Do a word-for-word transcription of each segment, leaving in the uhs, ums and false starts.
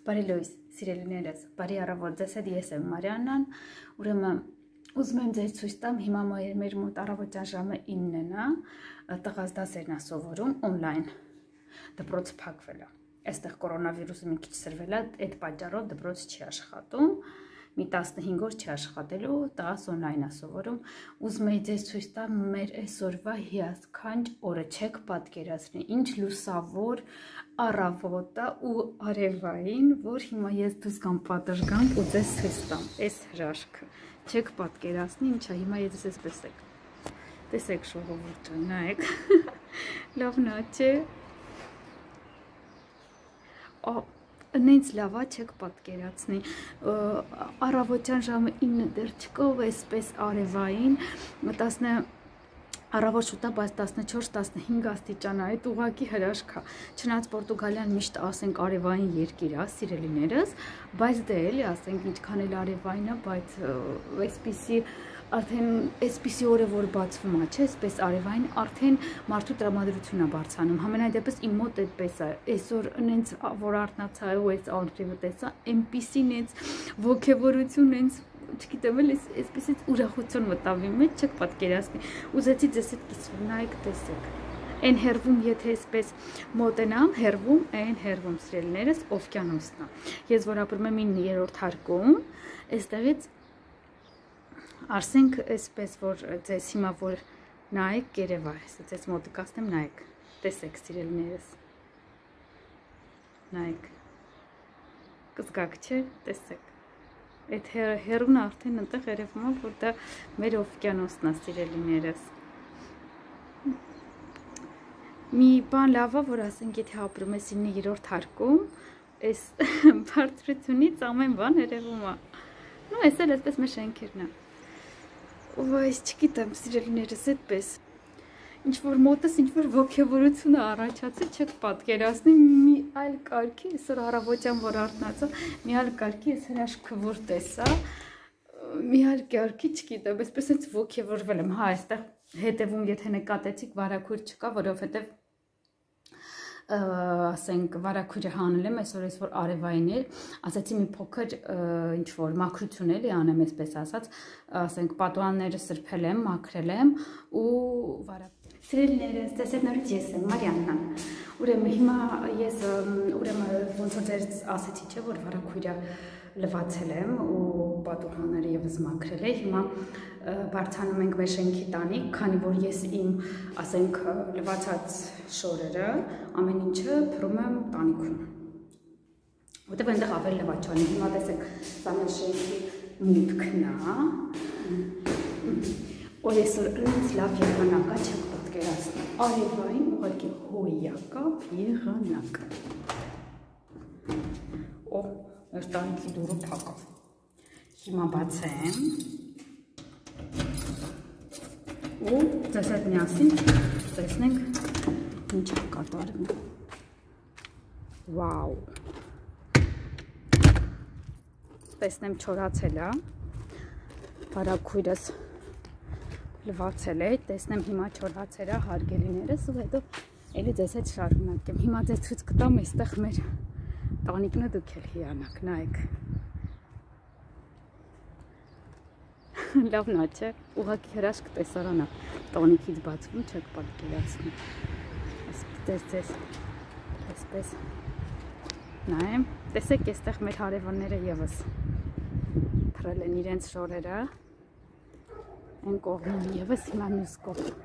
Բարի լույս, սիրելիներս, բարի առավոտ, ձեզ հետ ես եմ Մարիաննան, ուրեմն ուզում եմ ձեզ ցույց տամ, հիմա մեր մոտ առավոտյան ժամը իննն է, տղաս դասերն է սովորում օնլայն, դպրոցը փակվել է, այստեղ կորոնավիրուսը մի քիչ սրվել է, այդ պատճառով դպրոցը չի աշխատում, մի տասնհինգ օր չի աշխատելու, տղաս օնլայն է սովորում, ուզում եմ ձեզ ցույց տամ մեր այսօրվա հիասքանչ օրը, չեք պատկերացնի, ինչ լուսավոր առավոտ է ու արևային, որ հիմա ես դուրս գամ պատշգամբ ու ձեզ ցույց տամ, այս հրաշքը, չեք պատկերացնի, ինչ է, հիմա ես այսպես եք, տեսեք ժողովուրդը, նայեք, լավն է, չէ, նենց լավա չեք պատկերացնի, առավոտյան ժամը ինը դեռ չկա, այսպես արևային, տասնը առավոտ շուտ է, բայց տասնչորս տասնհինգ աստիճան է, այդ ուղղակի հրաշք է, չնայած Պորտուգալիան միշտ ասենք արևային երկիր է, սիրելիներս, բայց դե էլի ասենք ինչքան էլ արևային է, բայց այսպիսի արդեն այսպիսի օրը որ բացվում է, չէ, այսպես արևային, արդեն մարդու տրամադրությունն է բարձրանում, համենայն դեպս իմ մոտ այդպես է, այսօր նենց որ արթնացա ու այս անձրևը տեսա, այնպիսի նենց ոգևորություն, նենց չգիտեմ էլ այսպեսից ուրախություն մտավ իմ մեջ, չեք պատկերացնի, ուզեցի ձեզ հետ կիսվում, նայեք տեսեք, այն հերվում եթե այսպես մոտենամ, հերվում, այն հերվում սիրելիներս օվկիանոսն է, ես որ ապրում եմ իններորդ հարկում, այստեղից ասենք այսպես որ ձեզ հիմա որ նայեք կերևա, ձեզ մոտիկացնեմ նայեք, տեսեք սիրելիներս, նայեք, կզգաք չէ, տեսեք, այդ հերունը արդեն ընտեղ երևում է, որ դա մեր օվկիանոսն է սիրելիներս, մի բան լավ է, որ ասենք եթե ապրում ես իններորդ հարկում, այս բարձրությունից ամեն բան երևում է, նո այս էլ այսպես մեր շենքերն է, Բայց չգիտեմ, սիրելիներս այդպես, ինչ-որ մոտս, ինչ-որ ոգևորությունը առաջացել, չեք պատկերացնի, մի այլ կարգի, այսօր առավոտյան որ արթնացա, մի այլ կարգի, այս հրաշքը որ տեսա, մի այլ կարգի, չգիտեմ, այսպես այս ոգևորվել եմ, հա, այստեղ հետևում, եթե նկատեցիք, վարագույր չկա, որովհետև ասենք վարագույրը հանել եմ, այսօր այսօր արևային էր, ասացի մի փոքր ինչ-որ մաքրություն էլի անեմ, այսպես ասած, ասենք պատուհանները սրբել եմ, մաքրել եմ ու վարագույր Սիրելիներս, ձեզ հետ նորից ես եմ, Մարիաննան, ուրեմն հիմա ես ուրեմն ոնց որ ձեզ ասեցի չէ, որ վարագույրը լվացել եմ ու պատուհանները ևս մաքրել եմ, հիմա բարձրանում ենք մեր շենքի տանիք, քանի որ ես իմ, ասենք, լվացած շորերը, ամեն ինչը փռում եմ տանիքում, որտեղ այնտեղ ավելի լվաճանի, հիմա տեսեք, սա մեր շենքի մուտքն է, որ այսօր ինձ լավ եղանակա չեք պատկերացնի, արևային ուղղակի հոյակապ եղանակ, օ, մեր տանիքի դուռը փակավ, հիմա բացեմ, ու ձեզ հետ միասին տեսնենք ինչ է կատարվում, վաու, տեսնեմ չորացել է, վարագույրս լվացել է, տեսնեմ հիմա չորացել է հարգելիներս ու հետո էլի ձեզ հետ շարունակեմ, հիմա ձեզ ցույց կտամ այստեղ մեր տանիքն է դուք էլ հիանաք, նայեք, լավն է չէ, ուղղակի հրաշք տեսարան է, տանիքից բացվում չեք պատկերացնի, այսպես ձեզ, այսպես, նայեմ, տեսեք այստեղ մեր հարևանները ևս փռել են իրենց շորերը, Այն կողմին ևս հիմա մյուս կողմ։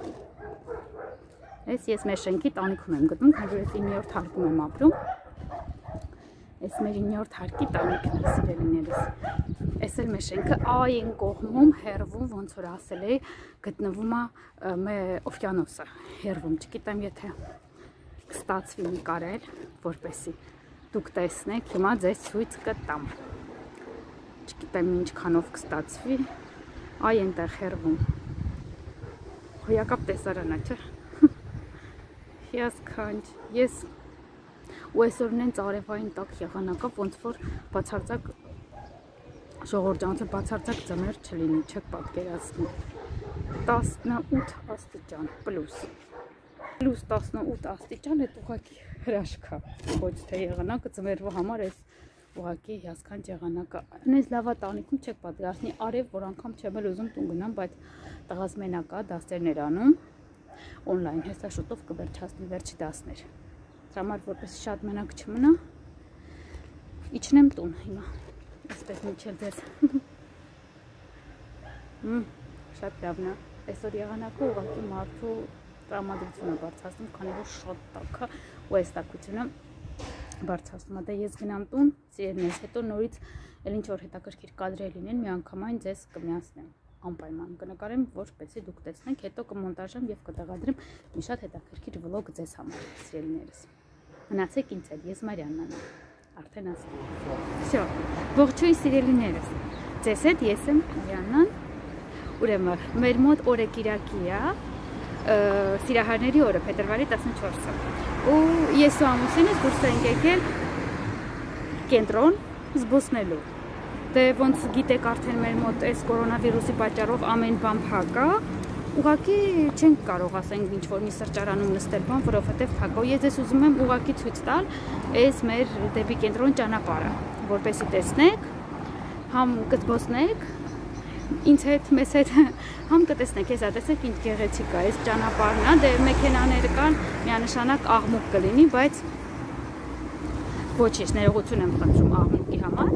Այս ես մեր շենքի տանիքում եմ գտնում, քանի որ ես իններորդ հարկում եմ ապրում։ Այս մեր իններորդ հարկի տանիքն է, սիրելիներս։ Այս էլ մեր շենքը այն կողմում հեռվում, ոնց որ ասել էի, գտնվում է մեր օվկիանոսը, հեռվում, չգիտեմ եթե կստացվի նկարել, որպեսզի դուք տեսնեք, հիմա ձեզ ցույց կտամ։ Չգիտեմ ինչքանով կստացվի։ Այ այնտեղ հեռվում, հոյակապ տեսարանա, չէ, հիասքանչ, ես ու այսօր նենց արևային տակ եղանակա, ոնց որ բացարձակ ժողովրդանոցը բացարձակ ձմեռ չլինի, չեք պատկերացնի, տասնութ աստիճան, պլյուս, Պլյուս տասնութ աստիճան է ուղղակի հրաշք է, ոչ թե եղանակը ձմեռվա համար էս ուղղակի հիասքանչ եղանակը։ Այնպես լավա տանիքում չեք պատկերացնի, արև որ անգամ չեմ էլ ուզում տուն գնամ, բայց տղաս մենակ է, դասերներ անում օնլայն, հեսա շուտով կվերջացնի վերջի դասներ։ Դրա համար որպես շատ մենակ չմնա, իջնեմ տուն հիմա, այսպես միջել ձեզ։ Շատ լավն է, այսօր եղանակը ուղղակի մարդու տրամադրությունը բարձրացնում, քանի որ շատ տաք է ու այս տաքությունը բարձրացնում է։ Դե ես գնամ տուն, սիրելիներս, հետո նորից էլ ինչ որ հետաքրքիր կադրեր լինեն, միանգամայն ձեզ կմիացնեմ, անպայման կնկարեմ, որպեսզի դուք տեսնեք, հետո կմոնտաժեմ եւ կտեղադրեմ մի շատ հետաքրքիր վլոգ ձեզ համար, սիրելիներս։ Մնացեք ինձ հետ, ես Մարիաննան եմ, արդեն ասեմ։ Всё, ողջույն սիրելիներս, ձեզ հետ ես եմ Մարիաննան։ Ուրեմն մեր մոտ օրը Կիրակի է, Սիրահարների օրը, փետրվարի տասնչորսը, ու ես ու ամուսինս դուրս ենք եկել կենտրոն զբոսնելու։ Դե ոնց գիտեք արդեն մեր մոտ այս կորոնավիրուսի պատճառով ամեն բան փակ է, ուղղակի չենք կարող ասենք ինչ որ մի սրճարանում նստել բան, որովհետև փակ է։ Ես ձեզ ուզում եմ ուղղակի ցույց տալ այս մեր դեպի կենտրոն ճանապարհը, որպեսզի տեսնեք, համ կզբոսնեք ինձ հետ, մեզ հետ, համ կտեսնեք, հեսա տեսեք ինչ գեղեցիկ է, այս ճանապարհն է, դե մեքենաները կան, միանշանակ աղմուկ կլինի, բայց ոչինչ, ներողություն եմ խնդրում աղմուկի համար։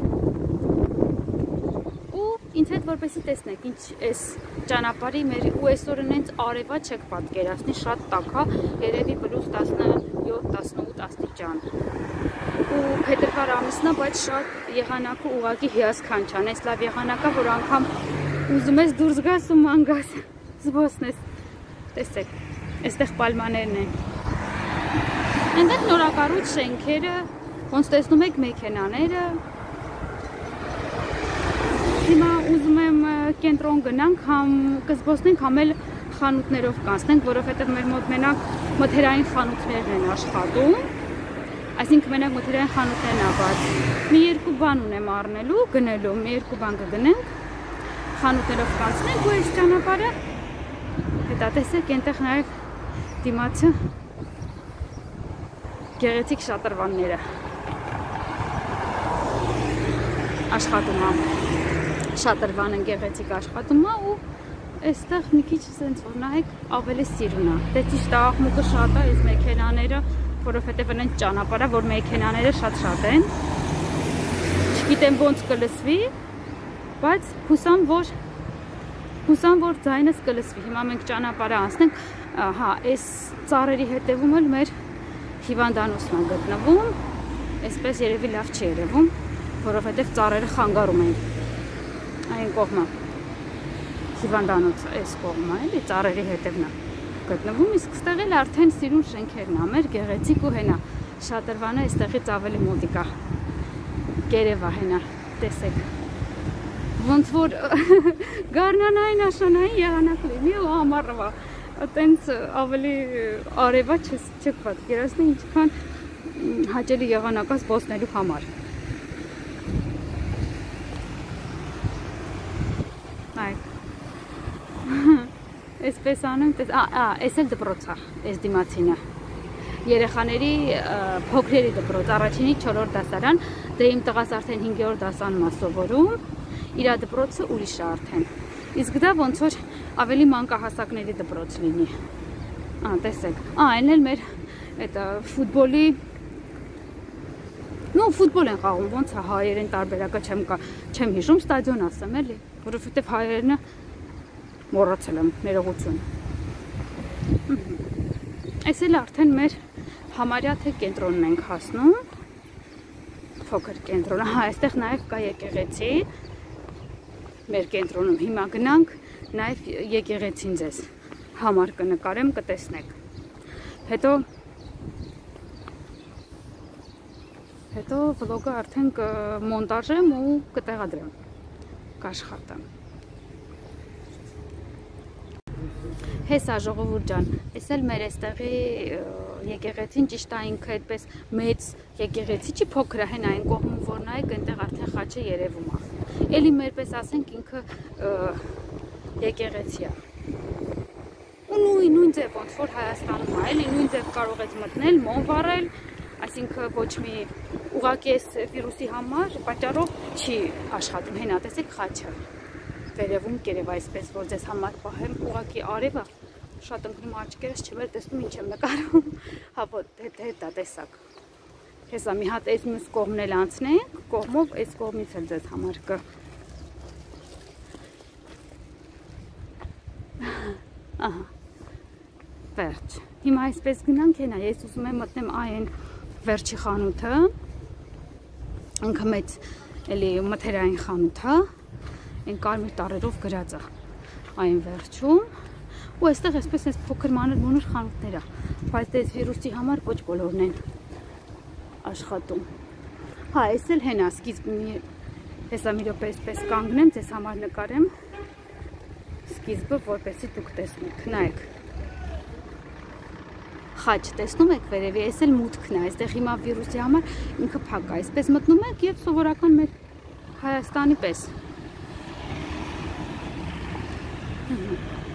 Ու ինձ հետ որպեսզի տեսնեք, ինչ այս ճանապարհի մեր ու այսօր նենց արևա չեք պատկերացնի, շատ տաք է, երևի պլյուս տասնյոթ տասնութ աստիճան։ Ու փետրվար ամիսն է, բայց շատ եղանակը ուղղակի հիասքանչ է, այս լավ եղանակը, որ անգամ ուզում ես դուրս գաս ու ման գաս, զբոսնես, տեսեք, այստեղ պալմաներն են, այնտեղ նորակառույց շենքերը, ոնց տեսնում եք մեքենաները, հիմա ուզում եմ կենտրոն գնանք, համ կզբոսնենք, համ էլ խանութներով կանցնենք, որովհետև մեր մոտ մենակ մթերային խանութներն են աշխատում, այսինքն մենակ մթերային խանութներն է բաց, մի երկու բան ունեմ առնելու, գնելու, մի երկու բան կգնենք, խանութներով կանցնենք ու այս ճանապարհը հետա տեսեք այնտեղ նաև դիմացը գեղեցիկ շատրվանները աշխատում է, շատրվանը գեղեցիկ աշխատում է ու այստեղ մի քիչ սենց որ նայեք ավելի սիրուն է, դե ճիշտ է աղմուկը շատ է, այս մեքենաները, որովհետև այնց ճանապարհ է, որ մեքենաները շատ շատ են, չգիտեմ ոնց կլսվի, բայց հուսամ, որ հուսամ, որ ձայնս կլսվի։ Հիմա մենք ճանապարհը անցնենք, հա, այս ծառերի հետևում էլ մեր հիվանդանոցն է գտնվում, այսպես երևի լավ չի երևում, որովհետև ծառերը խանգարում են այն կողմը, հիվանդանոց այս կողմը, էլի ծառերի հետևն է գտնվում, իսկ ստեղ էլ արդեն սիրուն շենքերն է, մեր գեղեցիկ ու հենա, շատրվանը այստեղից ավելի մոտիկ է, գերեվա հենա, տեսեք, ոնց որ գարնանային աշանային եղանակ լինի ու ամառվա, այտենց ավելի արևա չեք պատկերացնի ինչքան հաճելի եղանակա զբոսնելու համար։ Նայեք, այսպես անում, այս էլ դպրոց է, այս դիմացինը, երեխաների փոքրերի դպրոց, առաջինի չորրորդ դասարան, դե իմ տղաս արդեն հինգերորդ դասանում է սովորում, իր դպրոցը ուրիշ է արդեն, իսկ դա ոնց որ ավելի մանկահասակների դպրոց լինի, տեսեք, այն էլ մեր ֆուտբոլի, նո ֆուտբոլ են խաղում, ոնց է հայերեն տարբերակը չեմ հիշում, ստադիոն ասեմ էլի, որովհետև հայերենը մոռացել եմ, ներողություն։ Այս էլ արդեն մեր համարյա թե կենտրոնն ենք հասնում, փոքր կենտրոնը, հա, այստեղ նաև կա եկեղեցի, մեր կենտրոնում, հիմա գնանք, նաև եկեղեցին ձեզ համար կնկարեմ, կտեսնեք, հետո, հետո վլոգը արդեն կմոնտաժեմ ու կտեղադրեմ, կաշխատեմ։ Հեսա ժողովուրդ ջան, ես էլ մեր այստեղի եկեղեցին ճիշտ է ինքը այդպես մեծ եկեղեցի չի փոքր է հեն այն կողմում որ նայեք այնտեղ արդեն խաչը երևում է։ Էլի մերպես ասենք ինքը եկեղեցի է։ Ու նույն նույն ձև ոնց որ Հայաստանում է, էլի նույն ձև կարող ես մտնել, մոմ վառել, այսինքն ոչ մի ուղղակի այս վիրուսի համար պատճառով չի աշխատում։ Հենա տեսեք խաչը վերևում կերև այսպես որ ձեզ համար պահեմ, ուղղակի արևը շատ ընկնում աչքերս չեմ տեսնում ինչ եմ նկարում։ Հա ոտ հետա տեսակ։ Հեսա մի հատ այս մյուս կողմն էլ անցնենք, կողմով այս կողմից էլ ձեզ համար կը։ Ահա։ Վերջ։ Հիմա այսպես գնանք հենա, ես ուզում եմ մտնեմ այն վերջի խանութը, ինքը մեծ էլի մթերային խանութ է, այն կարմիր տառերով գրած է այն վերջում, ու այստեղ այսպես այս փոքր մանր մոնր խանութներ է, բայց դες վիրուսի համար ոչ բոլորն են աշխատում։ Հա, այս էլ հենա սկիզբը, հեսա մի րոպե այսպես կանգնեմ, ձեզ համար նկարեմ սկիզբը, որպեսզի դուք տեսնեք, նայեք։ Խաչ տեսնում եք վերևի, այս էլ մուտքն է, այստեղ հիմա վիրուսի համար ինքը փակ է, այսպես մտնում եք եւ սովորական մեր Հայաստանի պես։